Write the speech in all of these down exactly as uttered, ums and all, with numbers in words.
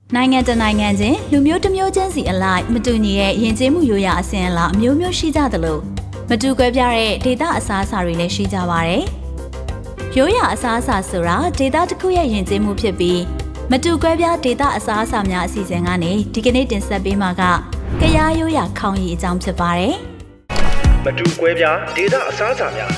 နိုင်ငံတနိုင်ငံချင်းလူမျိုးတစ်မျိုးချင်းစီအလိုက်မတူညီတဲ့ယဉ်ကျေးမှုရိုးရာအစဉ်အလာအမျိုးမျိုးရှိကြသလိုမတူကွဲပြားတဲ့ဒေသအစားအစာတွေလည်းရှိကြပါတယ်။ရိုးရာအစားအစာဆိုတာဒေသတစ်ခုရဲ့ယဉ်ကျေးမှုဖြစ်ပြီးမတူကွဲပြားဒေသအစားအစာများအစီအစဉ်ကနေဒီကနေ့တင်ဆက်ပေးမှာကကယားရိုးရာခေါင်းရည်အကြောင်းဖြစ်ပါတယ်။မတူကွဲပြားဒေသအစားအစာများ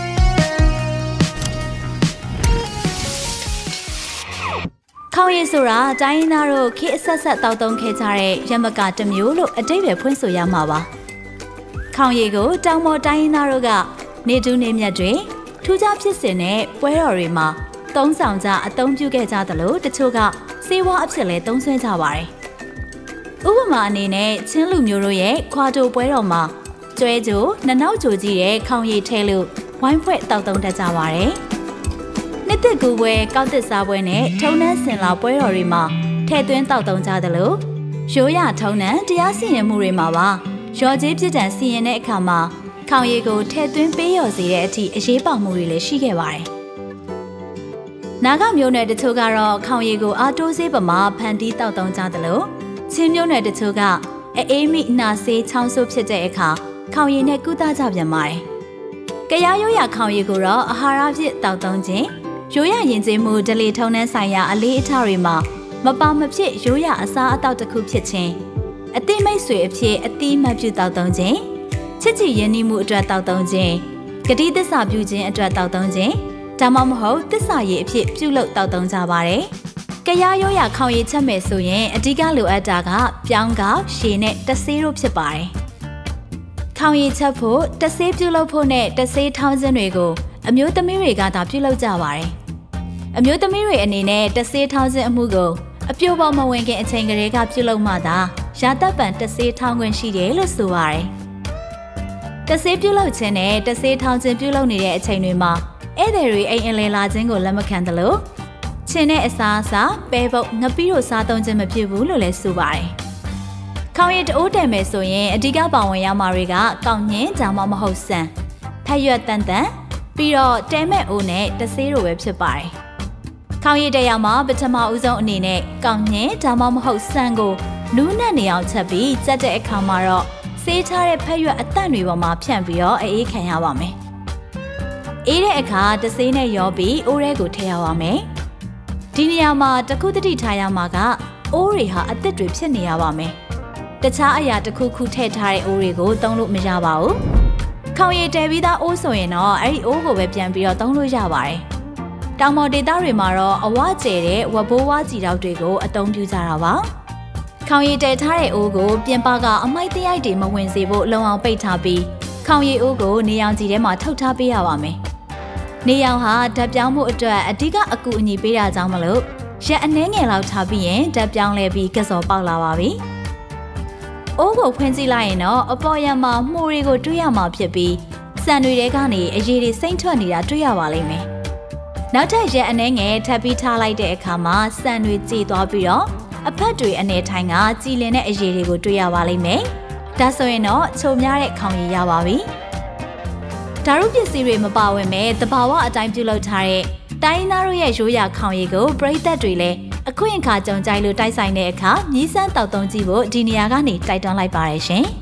ခေါင်းရည်ဆိုတာတိုင်းရင်းသားတို့ခေတ်အဆက်ဆက်တောက်သုံးခဲ့ကြတဲ့ရမကတစ်မျိုးလို့အတိတ်ပဲဖွင့်ဆိုရမှာပါ။ခေါင်းရည်ကိုတောင်ပေါ်တိုင်းရင်းသားတို့ကနေတူးနေမြတ်တွေထူးခြားဖြစ်စဉ်နဲ့ပွဲတော်တွေမှာသုံးဆောင်ကြအသုံးပြုခဲ့ကြသလိုတချို့ကစေဝါအဖြစ်လဲသုံးဆွဲကြပါတယ်။ဥပမာအနေနဲ့ချင်းလူမျိုးတို့ရဲ့ခွာတိုပွဲတော်မှာကျွဲကြိုနနောက်ကြိုကြီးတဲ့ခေါင်းရည်ထဲလို့ဝိုင်းဖွဲ့တောက်သုံးတတ်ကြပါတယ်။နှစ်သက်ကူပွဲကောက်တစ်စားပွဲနဲ့ထုံနှန်းစင်လာပွဲတော်တွေမှာထည့်သွင်းတောက်သုံးကြသလိုရိုးရထုံနှန်းတရားစီရင်မှုတွေမှာပါရော်ကြီးပြစ်ဒဏ်စီရင်တဲ့အခါမှာခေါင်းရည်ကိုထည့်သွင်းပေးရော်စေတဲ့အထိအရေးပါမှုတွေလည်းရှိခဲ့ပါတယ်။နာဂမျိုးနယ်တချို့ကတော့ခေါင်းရည်ကိုအာတိုးဆေးပမာဖန်တီးတောက်သုံးကြသလိုချင်းမျိုးနယ်တချို့ကအေးမိနာဆေးချောင်းဆိုးဖြစ်တဲ့အခါခေါင်းရည်နဲ့ကုသကြပြန်ပါတယ်။ကယားရိုးရာခေါင်းရည်ကိုတော့အာဟာရဖြစ်တောက်သုံးခြင်းရိုးရယဉ်ကျေးမှုဒလီထုံနှန်းဆိုင်ရာအလေးအထားတွေမှာမပါမဖြစ်ရိုးရအစားအသောက်တစ်ခုဖြစ်ခြင်းအသိမိတ်ဆွေအဖြစ်အတိမတ်ပြုတောက်သုံးခြင်းချစ်ကြည်ရင်းနှီးမှုအတွက်တောက်သုံးခြင်းဂတိသစ္စာပြုခြင်းအတွက်တောက်သုံးခြင်းဒါမှမဟုတ်သစ္စာရည်အဖြစ်ပြုလုပ်တောက်သုံးကြပါတယ်။ကယားရိုးရခေါင်းရည်ချက်မယ်ဆိုရင်အဓိကလိုအပ်တာကပြောင်းကောက်ရှည်နဲ့တဆေးတို့ဖြစ်ပါတယ်။ခေါင်းရည်ချက်ဖို့တဆေးပြုလုပ်ဖို့နဲ့တဆေးထောင်းခြင်းတွေကိုအမျိုးသမီးတွေကသာပြုလုပ်ကြပါတယ်။အမျိုးသမီးတွေအနေနဲ့တဆေးထောင်းခြင်းအမှုကိုအပြိုပေါ်မဝင်ခင်အချိန်ကလေးကပြုလုပ်မှသာရာသက်ပံတဆေးထောင်းခွင့်ရှိတယ်လို့ဆိုပါတယ်။တဆေးပြုလုပ်ခြင်းနဲ့တဆေးထောင်းခြင်းပြုလုပ်နေတဲ့အချိန်တွေမှာဧည့်သည်တွေအိမ်အလည်လာခြင်းကိုလက်မခံသလိုချင်းတဲ့အစားအစာပဲပုတ်ငပိတို့စားသုံးခြင်းမဖြစ်ဘူးလို့လည်းဆိုပါတယ်။ခေါင်းရည်တအိုးတယ်မယ်ဆိုရင်အဓိကပါဝင်ရမှာတွေကကောက်ညင်းဒါမှမဟုတ်ဆန်ဖက်ရွက်တန်တန်ပြီးတော့တဲမဲ့အိုးနဲ့တဆေးတို့ပဲဖြစ်ပါတယ်။ခေါင်းရည်တရားမှာပထမဦးဆုံးအနေနဲ့ကောက်ညင်းဒါမှမဟုတ်ဆန်ကိုနူးနဲ့နေအောင်ချက်ပြီးကြက်တဲ့အခါမှာတော့ဆေးထားတဲ့ဖက်ရွက်အတန့်တွေပေါ်မှာဖြန့်ပြီးတော့အေးခံရပါမယ်။အေးတဲ့အခါတဆေးနဲ့ရောပြီးအိုးထဲကိုထည့်ရပါမယ်။ဒီနေရာမှာတခုတတိထားရမှာကအိုးတွေဟာအသစ်တွေဖြစ်နေရပါမယ်။တခြားအရာတစ်ခုခုထည့်ထားတဲ့အိုးတွေကိုသုံးလို့မရပါဘူး။ခေါင်းရည်တဲပြီးသားအိုးဆိုရင်တော့အဲ့ဒီအိုးကိုပဲပြန်ပြီးတော့သုံးလို့ရပါတယ်။တောင်ပေါ်ဒေသတွေမှာတော့အဝကျဲတဲ့ဝဘိုးဝါကြည်တောက်တွေကိုအသုံးပြုကြတာပါ။ခေါင်းရည်တဲထားတဲ့အိုးကိုပြင်ပကအမိုက်တရိုက်တွေမဝင်စေဖို့လုံအောင်ပိတ်ထားပြီးခေါင်းရည်အိုးကိုနေရောင်ခြည်ထဲမှာထုတ်ထားပေးရပါမယ်။နေရောင်ဟာဓာတ်ပြောင်းမှုအတွက်အဓိကအကူအညီပေးတာကြောင့်မလို့ရက်အနည်းငယ်လောက်ထားပြီးရင်ဓာတ်ပြောင်းလဲပြီးကစော်ပေါက်လာပါပြီ။အိုးကိုဖွင့်ကြည့်လိုက်ရင်တော့အပေါ်ရံမှာမှုတွေကိုတွေ့ရမှာဖြစ်ပြီးဆန်တွေထဲကနေအရည်တွေစိမ့်ထွက်နေတာတွေ့ရပါလိမ့်မယ်။နောက်ထပ်ရက်အနည်းငယ်ထပ်ပြီးထားလိုက်တဲ့အခါမှာဆန်တွေကြေသွားပြီးတော့အဖက်တွေအနေထိုင်ကကြည်လင်တဲ့အရည်တွေကိုတွေ့ရပါလိမ့်မယ်။ဒါဆိုရင်တော့ချုံများတဲ့ခေါင်းရည်ရပါပြီ။ဓာတ်ရုပ်ပစ္စည်းတွေမပါဝင်မဲ့တဘာဝအတိုင်းပြုလုပ်ထားတဲ့တိုင်းရင်းသားတို့ရဲ့ရိုးရာခေါင်းရည်ကိုပရိသတ်တွေလည်းအခွင့်အခါကြုံကြိုက်လို့တိုက်ဆိုင်တဲ့အခါမြည်စမ်းတောက်သုံးကြည့်ဖို့ဒီနေရာကနေတိုက်တွန်းလိုက်ပါရရှင်။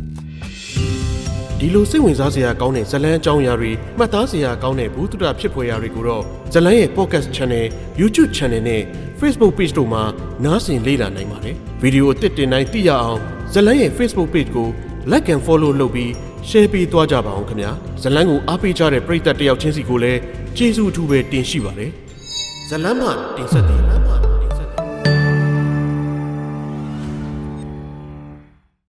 ဒီလိုစိတ်ဝင်စားစရာကောင်းတဲ့ဇလန်းအကြောင်းအရာတွေမှတ်သားစရာကောင်းတဲ့ဘူးတုဒဖြစ်ဖွယ်ရာတွေကိုတော့ဇလန်းရဲ့ podcast channel, YouTube channel နဲ့ Facebook page တို့မှာနားဆင်လေ့လာနိုင်ပါတယ်။ဗီဒီယိုအသစ်တင်တိုင်းသိရအောင်ဇလန်းရဲ့ Facebook page ကို like and follow လုပ်ပြီး share ပေးသွားကြပါအောင်ခင်ဗျာ။ဇလန်းကိုအားပေးကြတဲ့ပရိသတ်တယောက်ချင်းစီကိုလည်းကျေးဇူးအထူးပဲတင်ရှိပါတယ်။ဇလန်းမှတင်ဆက်တဲ့